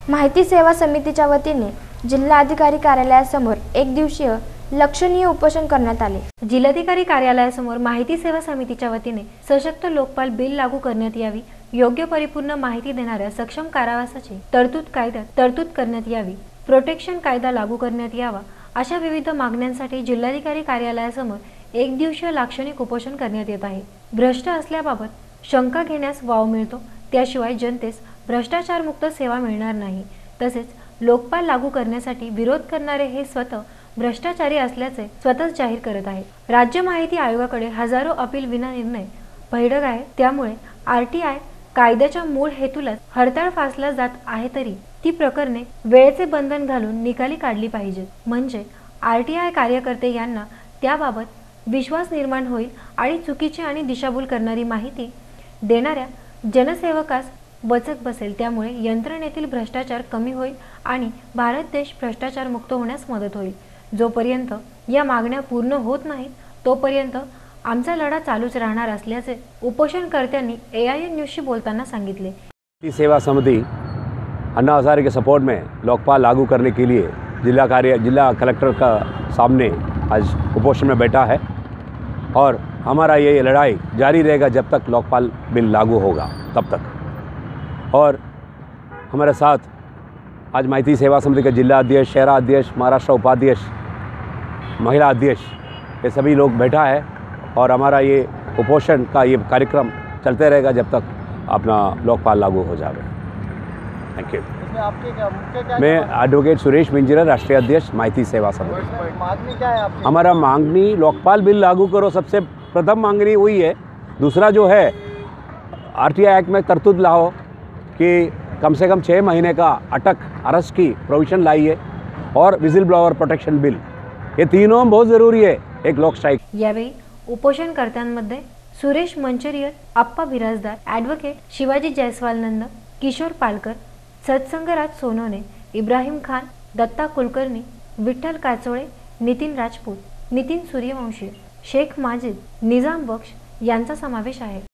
माहिती सेवा समितीच्या वतीने जिल्हाधिकारी कार्यालयासमोर एक दिवसीय लक्षणीय उपोषण करण्यात आले। जिल्हाधिकारी कार्यालयासमोर माहिती सेवा समितीच्या वतीने सशक्त लोकपाल बिल लागू करण्यात यावी, योग्य परिपूर्ण माहिती देणाऱ्या सक्षम कारावासाची तरतूद करण्यात यावी, प्रोटेक्शन कायदा लागू करण्यात यावा, अशा विविध मागण्यांसाठी जिल्हाधिकारी कार्यालयासमोर एक दिवसीय लाक्षणिक उपोषण करण्यात येत आहे। भ्रष्ट असल्याबाबत शंका घेण्यास वाव मिळतो, त्याशिवाय जनतेस भ्रष्टाचार मुक्त सेवा मिळणार नाही। तसेच लोकपाल लागू करण्यासाठी विरोध करणारे हे स्वतः भ्रष्टाचारी असल्याचे स्वतःच जाहीर करत आहेत। राज्य माहिती आयोगाकडे हजारो अपील विना निर्णय भैडग आहे, त्यामुळे आरटीआय कायद्याच्या मूळ हेतूलाच हरताळ फासला जात आहे, तरी ती प्रकरणे वेळेचे बंधन घालून निकाली काढली पाहिजे, म्हणजे आरटीआय कार्यकर्ते यांना त्याबाबत विश्वास निर्माण होईल आणि चुकीची आणि दिशाभूल करणारी माहिती देणाऱ्या जनसेवकास वचक बसेल। त्यामुळे यंत्रणेतील भ्रष्टाचार कमी होईल आणि भारत देश भ्रष्टाचार मुक्त होण्यास मदत होईल। जोपर्यंत या मागण्या पूर्ण होत नाहीत तोपर्यंत आमचा लढा चालूच राहणार असल्याचे उपोषणकर्त्यांनी AIN न्यूजशी बोलताना सांगितले। सेवा समिति अन्ना हजारे के सपोर्ट में लोकपाल लागू करने के लिए जिला कलेक्टर का सामने आज उपोषण में बैठा है और हमारा ये लड़ाई जारी रहेगा जब तक लोकपाल बिल लागू होगा तब तक। और हमारे साथ आज माहिती सेवा समिति के जिला अध्यक्ष, शहरा अध्यक्ष, महाराष्ट्र उपाध्यक्ष, महिला अध्यक्ष, ये सभी लोग बैठा है और हमारा ये उपोषण का ये कार्यक्रम चलते रहेगा जब तक अपना लोकपाल लागू हो जाए। Thank you. मैं एडवोकेट सुरेश मिंजर, राष्ट्रीय अध्यक्ष माहिती सेवा समिति। मांगनी क्या है आपकी? हमारा मांगनी लोकपाल बिल लागू करो, सबसे प्रथम मांगनी वही है। दूसरा जो है आरटीआई एक्ट में तरतूद लाओ कि कम से कम 6 महीने का अरेस्ट की प्रोविजन लाइए और विजिल ब्लोअर प्रोटेक्शन बिल, ये तीनों बहुत ज़रूरी है एक लोक स्ट्राइक। यावेळी उपोषणकर्त्यांमध्ये सुरेश मंचरियर, अप्पा बिराजदार, ॲडव्होकेट शिवाजी जयस्वाल नंद, किशोर पालकर, सत्संगराज सोनोने, इब्राहिम खान, दत्ता कुलकर्णी, विठ्ठल काचोळे, नितीन राजपूत, नितीन सूर्यवंशी, शेख माजिद, निजाम बख्श यांचा समावेश आहे।